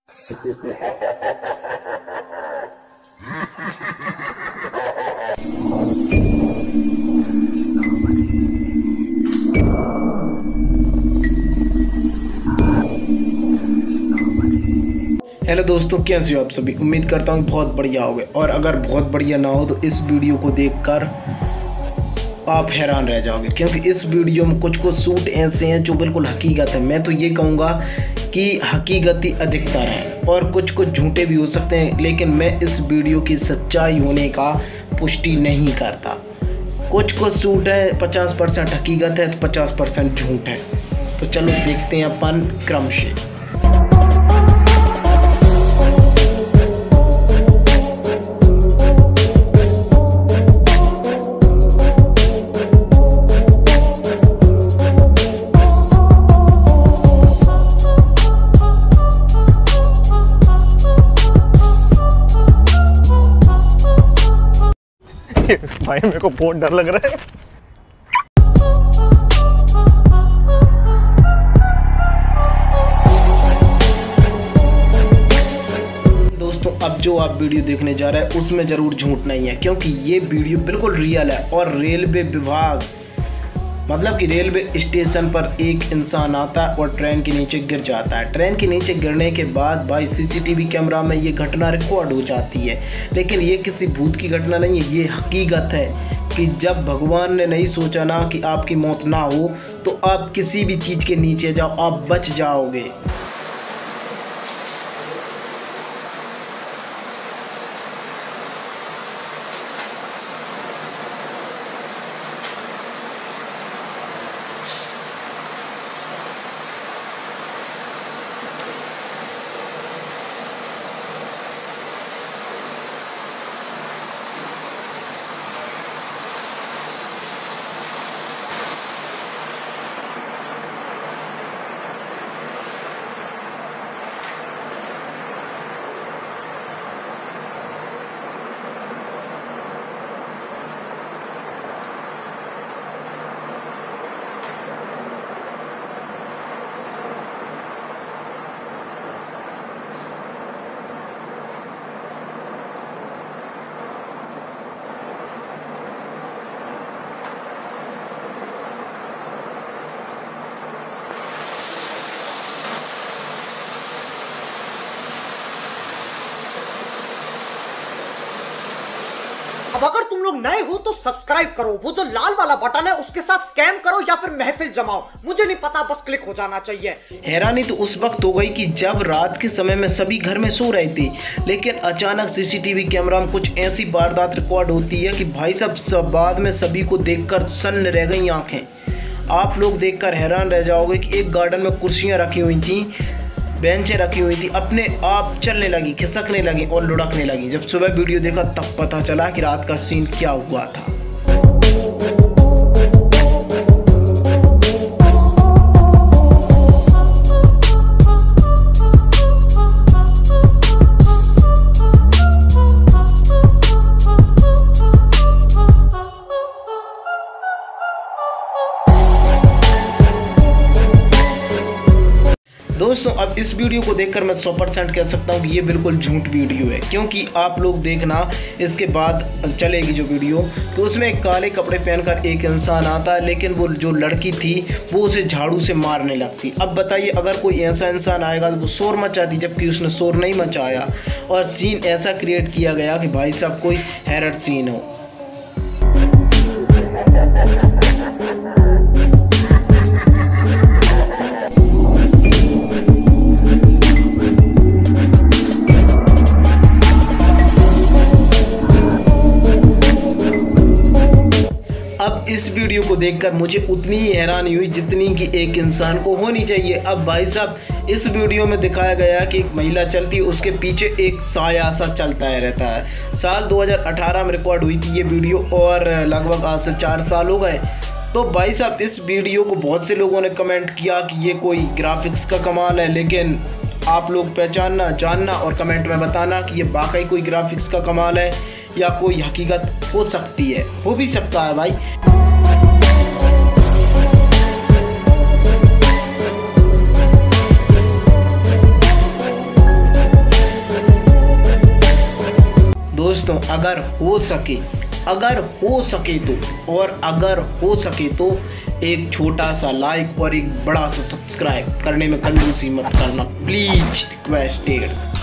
Hello दोस्तों, कैसे हो आप सभी। उम्मीद करता हूँ बहुत बढ़िया होगे, और अगर बहुत बढ़िया ना हो तो इस वीडियो को देखकर आप हैरान रह जाओगे, क्योंकि इस वीडियो में कुछ सूट ऐसे हैं जो बिल्कुल हकीकत है। मैं तो ये कहूँगा कि हकीकत ही अधिकतर है, और कुछ झूठे भी हो सकते हैं, लेकिन मैं इस वीडियो की सच्चाई होने का पुष्टि नहीं करता। कुछ सूट है 50% हकीकत है तो 50% झूठ है। तो चलो देखते हैं अपन क्रम से। भाई मेरे को बहुत डर लग रहा है। दोस्तों, अब जो आप वीडियो देखने जा रहे हैं उसमें ज़रूर झूठ नहीं है, क्योंकि ये वीडियो बिल्कुल रियल है। और रेलवे विभाग, मतलब कि रेलवे स्टेशन पर एक इंसान आता है और ट्रेन के नीचे गिर जाता है। ट्रेन के नीचे गिरने के बाद भाई सीसीटीवी कैमरा में ये घटना रिकॉर्ड हो जाती है। लेकिन ये किसी भूत की घटना नहीं है, ये हकीकत है कि जब भगवान ने नहीं सोचा ना कि आपकी मौत ना हो, तो आप किसी भी चीज़ के नीचे जाओ, आप बच जाओगे। अब अगर तुम लोग नए हो तो सब्सक्राइब करो, वो जो लाल वाला बटन है उसके साथ स्कैम करो या फिर महफिल जमाओ, मुझे नहीं पता, बस क्लिक हो जाना चाहिए। हैरानी तो उस वक्त हो गई कि जब रात के समय में सभी घर में सो रहे थे, लेकिन अचानक सीसीटीवी कैमरा में कुछ ऐसी वारदात रिकॉर्ड होती है कि भाई सब बाद में सभी को देखकर सन्न रह गई आंखें। आप लोग देखकर हैरान रह जाओगे कि एक गार्डन में कुर्सियाँ रखी हुई थी, बेंचें रखी हुई थी, अपने आप चलने लगी, खिसकने लगी और लुढ़कने लगी। जब सुबह वीडियो देखा तब पता चला कि रात का सीन क्या हुआ था। दोस्तों, अब इस वीडियो को देखकर मैं 100% कह सकता हूँ कि ये बिल्कुल झूठ वीडियो है, क्योंकि आप लोग देखना इसके बाद चलेगी जो वीडियो, तो उसमें काले कपड़े पहनकर एक इंसान आता है, लेकिन वो जो लड़की थी वो उसे झाड़ू से मारने लगती। अब बताइए, अगर कोई ऐसा इंसान आएगा तो वो शोर मचाती, जबकि उसने शोर नहीं मचाया, और सीन ऐसा क्रिएट किया गया कि भाई साहब कोई हैरर सीन हो। अब इस वीडियो को देखकर मुझे उतनी ही हैरानी हुई जितनी कि एक इंसान को होनी चाहिए। अब भाई साहब, इस वीडियो में दिखाया गया कि एक महिला चलती है, उसके पीछे एक साया सा चलता रहता है। साल 2018 में रिकॉर्ड हुई थी ये वीडियो, और लगभग आज से 4 साल हो गए। तो भाई साहब, इस वीडियो को बहुत से लोगों ने कमेंट किया कि ये कोई ग्राफिक्स का कमाल है, लेकिन आप लोग पहचानना, जानना और कमेंट में बताना कि ये वाकई कोई ग्राफिक्स का कमाल है या कोई हकीकत हो सकती है, हो भी सकता है भाई। दोस्तों अगर हो सके तो एक छोटा सा लाइक और एक बड़ा सा सब्सक्राइब करने में कंजूसी मत करना, प्लीज रिक्वेस्टेड।